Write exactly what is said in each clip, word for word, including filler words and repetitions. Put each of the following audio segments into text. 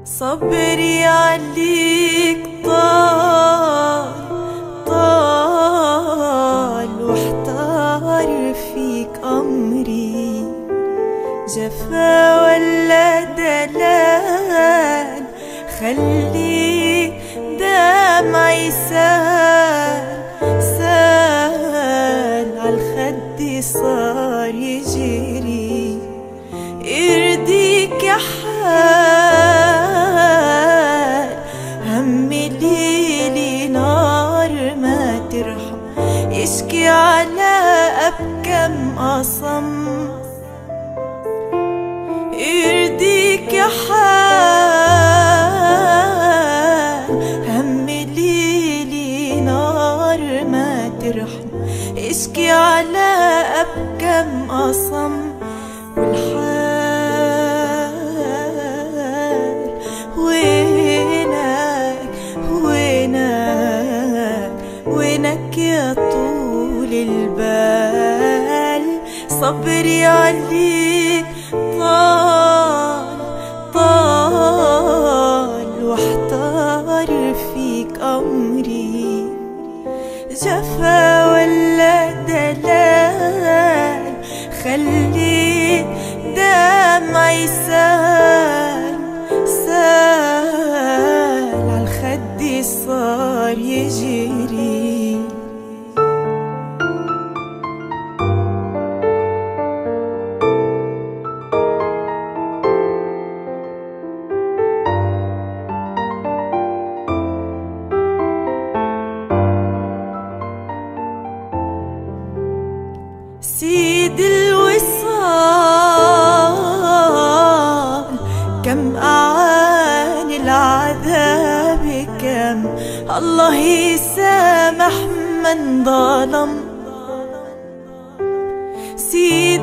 صبري عليك طال طال واحتار فيك أمري، جفا ولا دلال خليك دمعي سال سال عالخد صار يجري، يرضيك يا حال همي ليلي نار ما ترحم، يشكي على أبكم أصم، يرضيك يا حال همي ليلي نار ما ترحم، يشكي على أبكم أصم. والحال وينك وينك وينك يا طول البال، صبري عليك طال طال واحتار فيك أمري، جفا ولا دلال خليك دمعي سال سال عالخد صار يجري. سيد الوصال كم أعاني العذاب، كم الله يسامح من ظلم. سيد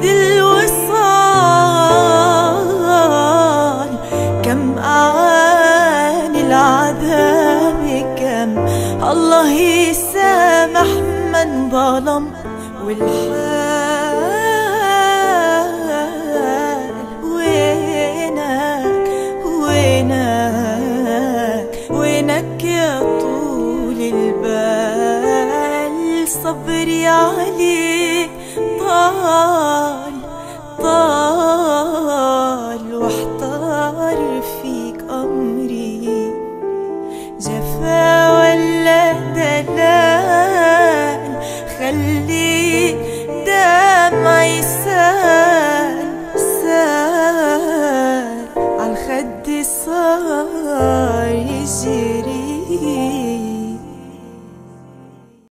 الوصال كم أعاني العذاب، كم الله يسامح من ظلم. والحال وينك وينك وينك يا طول البال، صبري عليك طال طال واحتار فيك أمري، جفا ولا دلال خليك دمعي سال سال عالخد صار يجري.